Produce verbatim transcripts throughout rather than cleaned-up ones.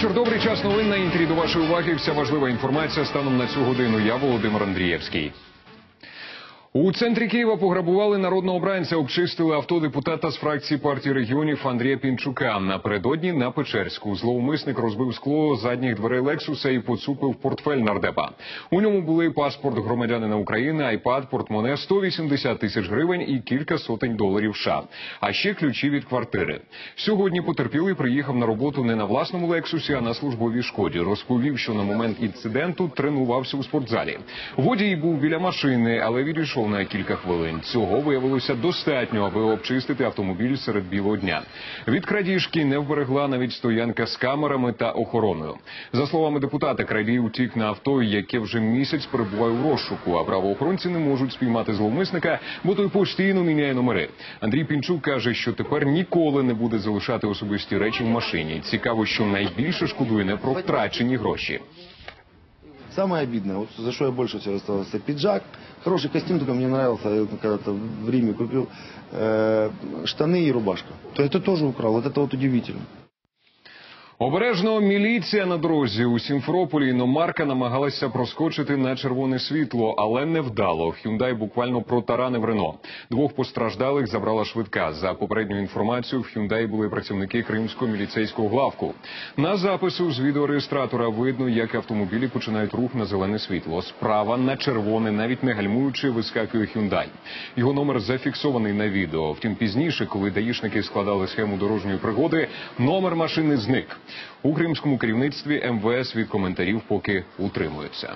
вечір. Добрий час новин на Інтері. До вашої уваги вся важлива інформація станом на цю годину. Я Володимир Андрієвський. У центрі Києва пограбували народного обранця, обчистили авто депутата з фракції партії регіонів Андрія Пінчука. Напередодні на Печерську зловмисник розбив скло задніх дверей Лексуса і поцупив портфель нардепа. У ньому були паспорт громадянина України, айпад, портмоне, сто вісімдесят тисяч гривень і кілька сотень доларів США. А ще ключі від квартири. Сьогодні потерпілий приїхав на роботу не на власному Лексусі, а на службовій Шкоді. Розповів, що на момент інциденту тренувався у спортзалі. Водій був біля машини, але відійшов на кілька хвилин. Цього виявилося достатньо, аби обчистити автомобіль серед білого дня. Від крадіжки не вберегла навіть стоянка з камерами та охороною. За словами депутата, крадій утік на авто, яке вже місяць перебуває у розшуку, а правоохоронці не можуть спіймати зловмисника, бо той постійно міняє номери. Андрій Пінчук каже, що тепер ніколи не буде залишати особисті речі в машині. Цікаво, що найбільше шкодує не про втрачені гроші. Самое обидное, вот за что я больше всего остался, пиджак, хороший костюм, только мне нравился, я когда-то в Риме купил, э, штаны и рубашка. То это тоже украл, вот это вот удивительно. Обережно, міліція на дорозі. У Сімферополі іномарка намагалася проскочити на червоне світло, але невдало. Hyundai буквально протаранив Рено. Двох постраждалих забрала швидка. За попередньою інформацією, в Hyundai були працівники Кримського міліцейського главку. На запису з відеореєстратора видно, як автомобілі починають рух на зелене світло. Справа на червоне, навіть не гальмуючи, вискакує Hyundai. Його номер зафіксований на відео. Втім, пізніше, коли даїшники складали схему дорожньої пригоди, номер машини зник. У кримському керівництві ем ве ес від коментарів поки утримуються.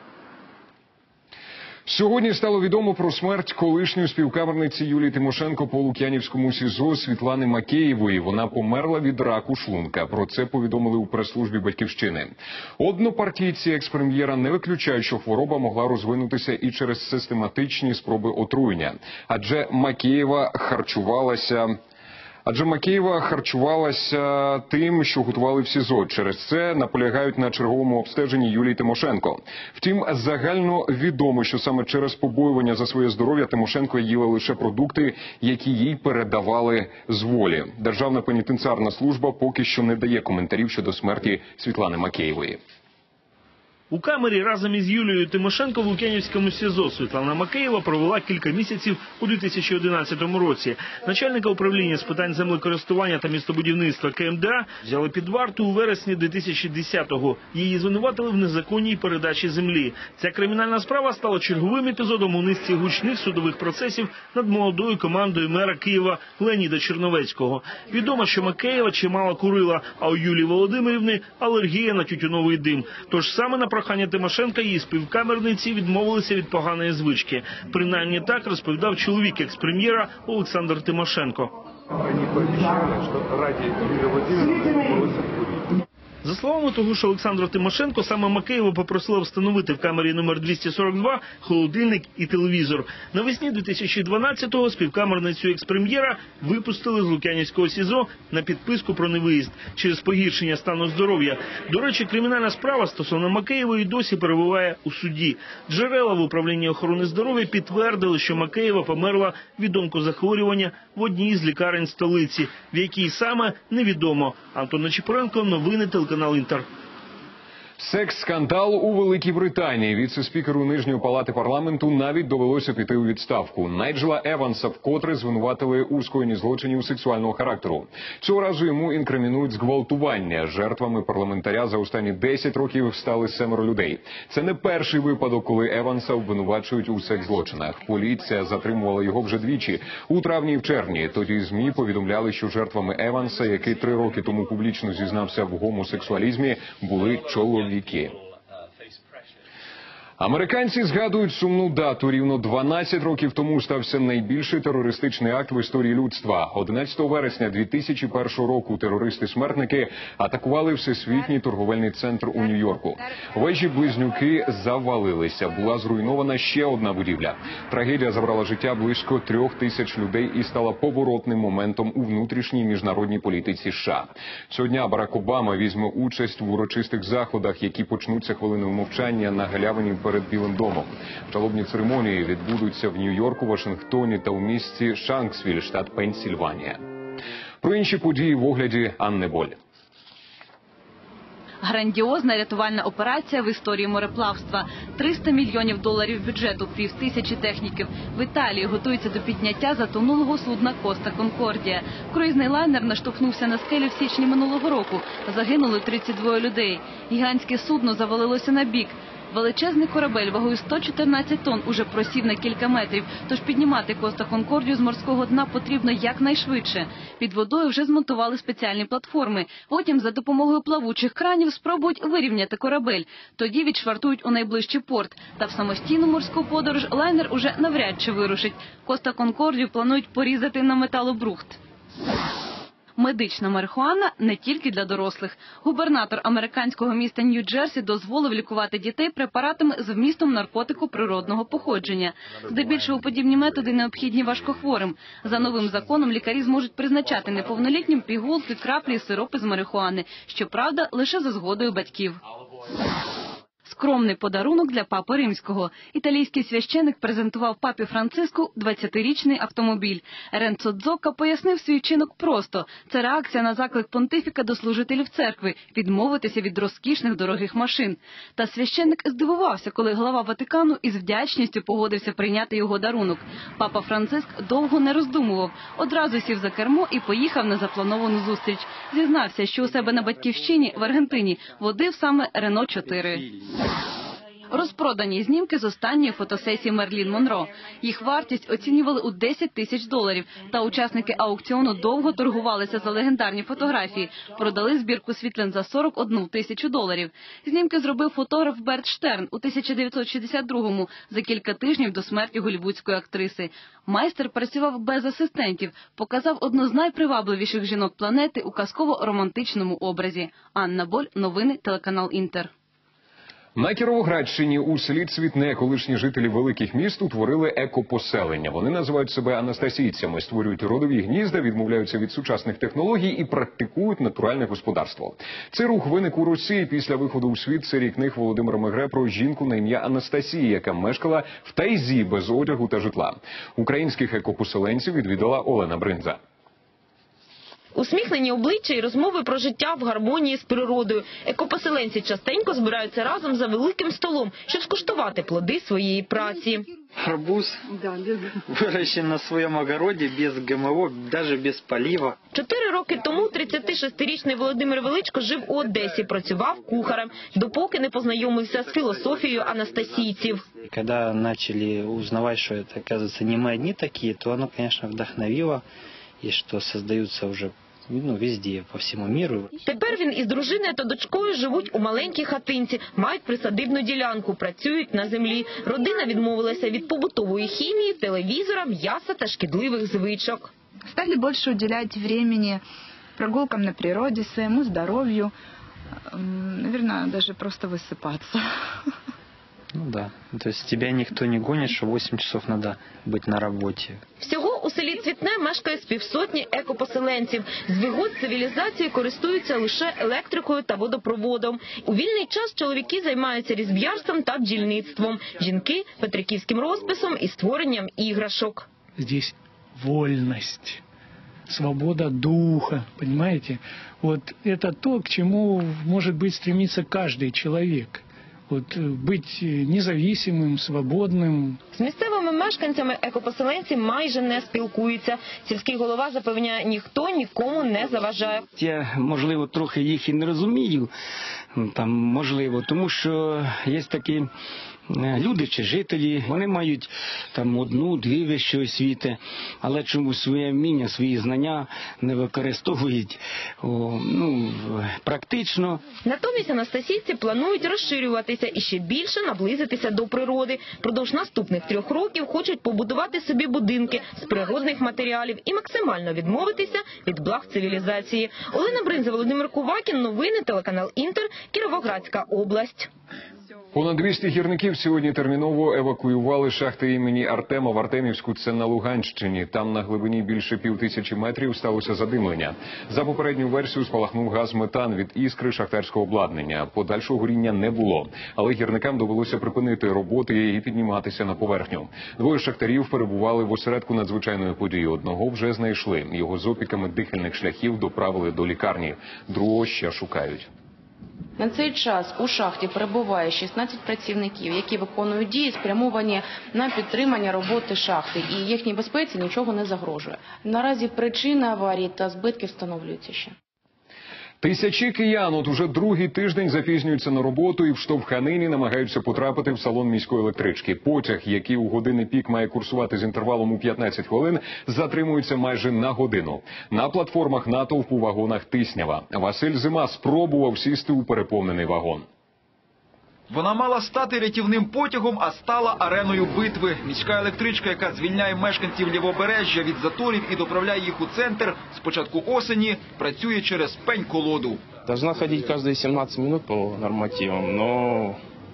Сьогодні стало відомо про смерть колишньої співкамерниці Юлії Тимошенко по Лук'янівському СІЗО Світлани Макеєвої. Вона померла від раку шлунка. Про це повідомили у прес-службі «Батьківщини». Однопартійці екс-прем'єра не виключають, що хвороба могла розвинутися і через систематичні спроби отруєння. Адже Макеєва харчувалася... Адже Макеєва харчувалася тим, що готували в СІЗО. Через це наполягають на черговому обстеженні Юлії Тимошенко. Втім, загально відомо, що саме через побоювання за своє здоров'я Тимошенко їла лише продукти, які їй передавали з волі. Державна пенітенціарна служба поки що не дає коментарів щодо смерті Світлани Макеєвої. У камері разом із Юлією Тимошенко в Лук'янівському СІЗО Світлана Макеєва провела кілька місяців у дві тисячі одинадцятому році. Начальника управління з питань землекористування та містобудівництва ка ем де а взяли під варту у вересні дві тисячі десятого. Її звинуватили в незаконній передачі землі. Ця кримінальна справа стала черговим епізодом у низці гучних судових процесів над молодою командою мера Києва Леоніда Черновецького. Відомо, що Макеєва чимало курила, а у Юлії Володимирівни алергія на тютюновий дим. Тож саме на прохання Тимошенка її співкамерниці відмовилися від поганої звички. Принаймні так розповідав чоловік екс-прем'єра Олександр Тимошенко. Вони пообіцяли, що раді Юлії Володимирівни. За словами того ж Олександра Тимошенко, саме Макеєва попросила встановити в камері номер двісті сорок два холодильник і телевізор. Навесні дві тисячі дванадцятого співкамерницю екс-прем'єра випустили з Лук'янівського СІЗО на підписку про невиїзд через погіршення стану здоров'я. До речі, кримінальна справа стосовно Макеєвої досі перебуває у суді. Джерела в управлінні охорони здоров'я підтвердили, що Макеєва померла від онкозахворювання в одній з лікарень столиці, в якій саме невідомо. Антон Нечипоренко, новини, телеканал Інтер. Секс-скандал у Великій Британії. Віце-спікеру Нижньої палати парламенту навіть довелося піти у відставку. Найджела Еванса вкотре звинуватили у скоєнні злочинів сексуального характеру. Цього разу йому інкримінують зґвалтування. Жертвами парламентаря за останні десять років стали семеро людей. Це не перший випадок, коли Еванса обвинувачують у секс-злочинах. Поліція затримувала його вже двічі – у травні і в червні. Тоді ЗМІ повідомляли, що жертвами Еванса, який три роки тому публічно зізнався в гомосексуалізмі, були чоловіки. Віки. Американці згадують сумну дату. Рівно дванадцять років тому стався найбільший терористичний акт в історії людства. одинадцятого вересня дві тисячі першого року терористи-смертники атакували Всесвітній торговельний центр у Нью-Йорку. Вежі-близнюки завалилися. Була зруйнована ще одна будівля. Трагедія забрала життя близько трьох тисяч людей і стала поворотним моментом у внутрішній міжнародній політиці США. Цього дня Барак Обама візьме участь в урочистих заходах, які почнуться хвилиною мовчання на галявині перед Білим домом. Жалобні церемонії відбудуться в Нью-Йорку, Вашингтоні та у місті Шанксвіль, штат Пенсільванія. Про інші події в огляді Анни Боль. Грандіозна рятувальна операція в історії мореплавства. триста мільйонів доларів бюджету, пів тисячі техніків. В Італії готуються до підняття затонулого судна «Коста Конкордія». Круїзний лайнер наштовхнувся на скелю в січні минулого року. Загинули тридцять двоє людей. Гігантське судно завалилося на бік. Величезний корабель вагою сто чотирнадцять тонн уже просів на кілька метрів, тож піднімати «Коста Конкордію» з морського дна потрібно якнайшвидше. Під водою вже змонтували спеціальні платформи. Потім за допомогою плавучих кранів спробують вирівняти корабель. Тоді відшвартують у найближчий порт. Та в самостійну морську подорож лайнер уже навряд чи вирушить. «Коста Конкордію» планують порізати на металобрухт. Медична марихуана не тільки для дорослих. Губернатор американського міста Нью-Джерсі дозволив лікувати дітей препаратами з вмістом наркотику природного походження. Здебільшого подібні методи необхідні важкохворим. За новим законом лікарі зможуть призначати неповнолітнім пігулки, краплі і сиропи з марихуани. Щоправда, лише за згодою батьків. Скромний подарунок для папи римського. Італійський священик презентував папі Франциску двадцятирічний автомобіль. Ренцо Дзокка пояснив свій вчинок просто. Це реакція на заклик понтифіка до служителів церкви – відмовитися від розкішних дорогих машин. Та священик здивувався, коли глава Ватикану із вдячністю погодився прийняти його дарунок. Папа Франциск довго не роздумував. Одразу сів за кермо і поїхав на заплановану зустріч. Зізнався, що у себе на батьківщині, в Аргентині, водив саме Рено чотири. Розпродані знімки з останньої фотосесії Мерлін Монро. Їх вартість оцінювали у десять тисяч доларів. Та учасники аукціону довго торгувалися за легендарні фотографії. Продали збірку світлин за сорок одну тисячу доларів. Знімки зробив фотограф Берт Штерн у тисяча дев'ятсот шістдесят другому, за кілька тижнів до смерті голлівудської актриси. Майстер працював без асистентів, показав одну з найпривабливіших жінок планети у казково-романтичному образі. Анна Боль, новини, телеканал Інтер. На Кіровоградщині у селі Цвітне колишні жителі великих міст утворили екопоселення. Вони називають себе анастасійцями, створюють родові гнізда, відмовляються від сучасних технологій і практикують натуральне господарство. Цей рух виник у Росії після виходу у світ серії книг Володимира Мегре про жінку на ім'я Анастасія, яка мешкала в тайзі без одягу та житла. Українських екопоселенців відвідала Олена Бринза. Усміхнені обличчя і розмови про життя в гармонії з природою. Екопоселенці частенько збираються разом за великим столом, щоб скуштувати плоди своєї праці. Арбуз выращен на своем огороде, без ГМО, даже без полива. Чотири роки тому тридцятишестирічний Володимир Величко жив у Одесі, працював кухарем, допоки не познайомився з філософією анастасійців. Когда начали узнавать, что это, оказывается, не мы одни такие, то оно, конечно, вдохновило, и что создаются уже ну, везде, по всему миру. Тепер він із дружиною та дочкою живуть у маленькій хатинці, мають присадибну ділянку, працюють на землі. Родина відмовилася від побутової хімії, телевізора, м'яса та шкідливих звичок. Стали больше уделять времени прогулкам на природе, своему здоровью, наверное, даже просто высыпаться. Ну да, то есть тебя никто не гонит, что восемь часов надо быть на работе. Всього у селі Цвітне мешкає з півсотні екопоселенців. З вигод цивілізації користуються лише електрикою та водопроводом. У вільний час чоловіки займаються різб'ярством та бджільництвом. Жінки – петриківським розписом і створенням іграшок. Здесь вольность, свобода духа, понимаете? Вот это то, к чему, может быть, стремится каждый человек. От бути незалежним, свободним. З місцевими мешканцями екопоселенці майже не спілкуються. Сільський голова запевняє, ніхто нікому не заважає. Я, можливо, трохи їх і не розумію, там, можливо, тому що є такі люди чи жителі, вони мають там одну-дві вищі освіти, але чомусь своє вміння, свої знання не використовують о, ну, практично. Натомість анастасійці планують розширюватися і ще більше наблизитися до природи. Продовж наступних трьох років хочуть побудувати собі будинки з природних матеріалів і максимально відмовитися від благ цивілізації. Олена Бринза, Володимир Кувакін, новини, телеканал Інтер, Кіровоградська область. Понад двісті гірників сьогодні терміново евакуювали шахти імені Артема в Артемівську, це на Луганщині. Там на глибині більше півтисячі метрів сталося задимлення. За попередню версію спалахнув газ метан від іскри шахтарського обладнання. Подальшого горіння не було, але гірникам довелося припинити роботи і підніматися на поверхню. Двоє шахтарів перебували в осередку надзвичайної події. Одного вже знайшли. Його з опіками дихальних шляхів доправили до лікарні. Другого ще шукають. На цей час у шахті перебуває шістнадцять працівників, які виконують дії, спрямовані на підтримання роботи шахти, і їхній безпеці нічого не загрожує. Наразі причини аварії та збитки встановлюються ще. Тисячі киян от уже другий тиждень запізнюються на роботу і в штовханині намагаються потрапити в салон міської електрички. Потяг, який у години пік має курсувати з інтервалом у п'ятнадцять хвилин, затримується майже на годину. На платформах натовп у вагонах тиснява. Василь Зима спробував сісти у переповнений вагон. Вона мала стати рятівним потягом, а стала ареною битви. Міська електричка, яка звільняє мешканців Лівобережжя від заторів і доправляє їх у центр, з початку осені працює через пень-колоду. Должна ходить каждые семнадцать минут по нормативам, но,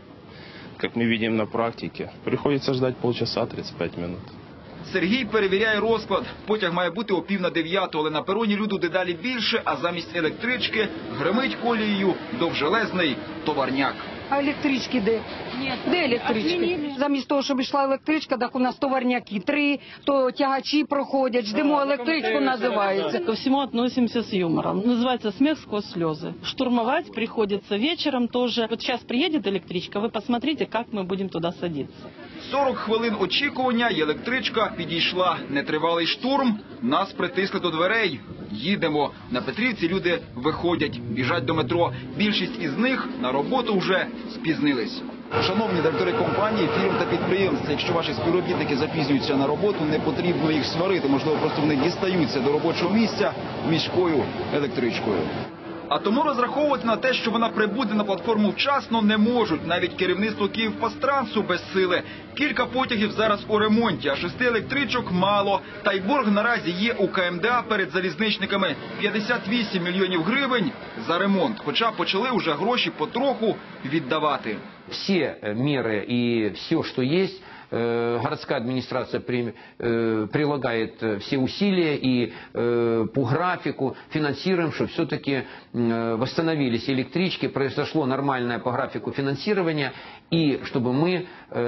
как мы видим на практике, приходится ждать полчаса, тридцать пять минут. Сергій перевіряє розклад. Потяг має бути о пів на дев'яту, але на пероні люду дедалі більше, а замість електрички гримить колією довжелезний товарняк. А електрички де? Де електрички? Замість того, щоб йшла електричка, так у нас товарняки. Три, то тягачі проходять, ждемо електричку, називається. Ко всему относимся с юмором. Называется смех сквозь слезы. Штурмовать приходится вечером тоже. Вот сейчас приедет электричка, вы посмотрите, как мы будем туда садиться. сорок хвилин очікування, і електричка підійшла. Нетривалий штурм, нас притисли до дверей. Їдемо. На Петрівці люди виходять, біжать до метро. Більшість із них на роботу вже спізнились. Шановні директори компаній, фірм та підприємств, якщо ваші співробітники запізнюються на роботу, не потрібно їх сварити. Можливо, просто вони дістаються до робочого місця міською електричкою. А тому розраховувати на те, що вона прибуде на платформу вчасно, не можуть. Навіть керівництво Київпастрансу без сили. Кілька потягів зараз у ремонті, а шести електричок мало. Та й борг наразі є у ка ем де а перед залізничниками. п'ятдесят вісім мільйонів гривень за ремонт. Хоча почали вже гроші потроху віддавати. Всі міри і все, що є, городская администрация при, э, прилагает все усилия и э, по графику финансируем, чтобы все-таки э, восстановились электрички, произошло нормальное по графику финансирование, и чтобы мы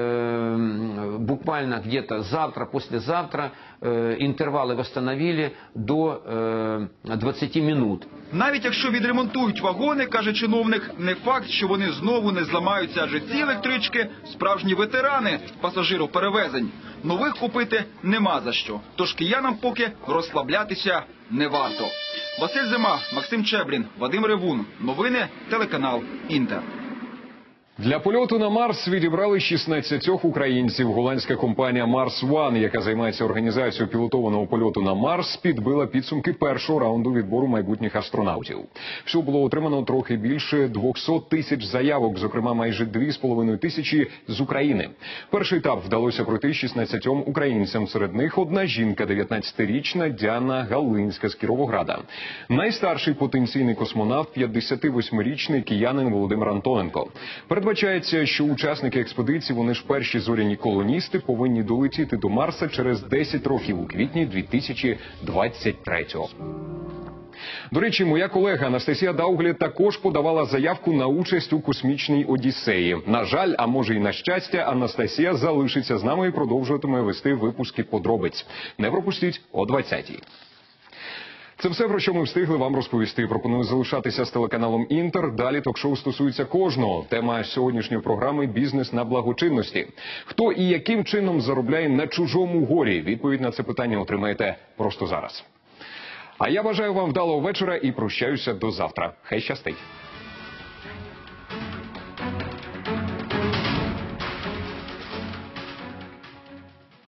э, буквально где-то завтра, послезавтра э, интервалы восстановили до э, двадцати минут. Навіть якщо відремонтують вагони, каже чиновник, не факт, що вони знову не зламаються, адже ці електрички – справжні ветерани пасажироперевезень. Нових купити нема за що. Тож киянам поки розслаблятися не варто. Василь Зима, Максим Чебрін, Вадим Ревун. Новини, телеканал Інтер. Для польоту на Марс відібрали шістнадцятьох українців. Голландська компанія Марс One, яка займається організацією пілотованого польоту на Марс, підбила підсумки першого раунду відбору майбутніх астронавтів. Всього було отримано трохи більше двохсот тисяч заявок, зокрема майже дві з половиною тисячі з України. Перший етап вдалося пройти шістнадцятьом українцям. Серед них одна жінка, дев'ятнадцятирічна Діана Галинська з Кіровограда. Найстарший потенційний космонавт – п'ятдесятивосьмирічний киянин Володимир Антоненко. Передбачається, що учасники експедиції, вони ж перші зоряні колоністи, повинні долетіти до Марса через десять років у квітні дві тисячі двадцять третього. До речі, моя колега Анастасія Дауглі також подавала заявку на участь у космічній Одіссеї. На жаль, а може і на щастя, Анастасія залишиться з нами і продовжуватиме вести випуски подробиць. Не пропустіть о двадцятій. Це все, про що ми встигли вам розповісти. Пропоную залишатися з телеканалом Інтер. Далі ток-шоу стосується кожного. Тема сьогоднішньої програми – бізнес на благочинності. Хто і яким чином заробляє на чужому горі? Відповідь на це питання отримаєте просто зараз. А я бажаю вам вдалого вечора і прощаюся до завтра. Хай щастить!